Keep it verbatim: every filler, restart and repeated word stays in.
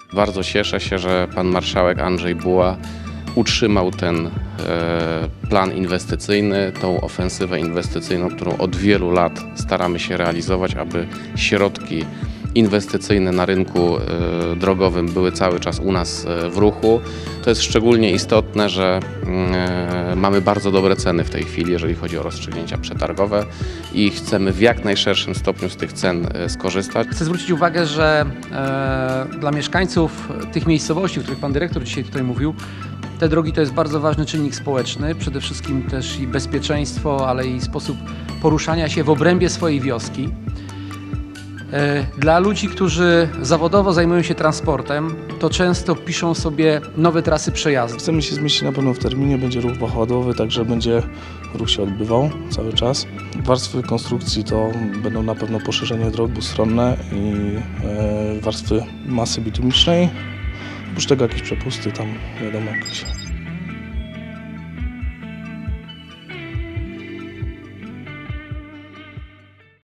Bardzo cieszę się, że pan marszałek Andrzej Buła utrzymał ten plan inwestycyjny, tą ofensywę inwestycyjną, którą od wielu lat staramy się realizować, aby środki inwestycyjne na rynku drogowym były cały czas u nas w ruchu. To jest szczególnie istotne, że mamy bardzo dobre ceny w tej chwili, jeżeli chodzi o rozstrzygnięcia przetargowe i chcemy w jak najszerszym stopniu z tych cen skorzystać. Chcę zwrócić uwagę, że e, dla mieszkańców tych miejscowości, o których pan dyrektor dzisiaj tutaj mówił, te drogi to jest bardzo ważny czynnik społeczny, przede wszystkim też i bezpieczeństwo, ale i sposób poruszania się w obrębie swojej wioski. Dla ludzi, którzy zawodowo zajmują się transportem, to często piszą sobie nowe trasy przejazdu. Chcemy się zmieścić na pewno w terminie, będzie ruch pochodowy, także będzie ruch się odbywał cały czas. Warstwy konstrukcji to będą na pewno poszerzenie dróg dwustronne i warstwy masy bitumicznej. Oprócz tego jakieś przepusty tam, wiadomo, jakieś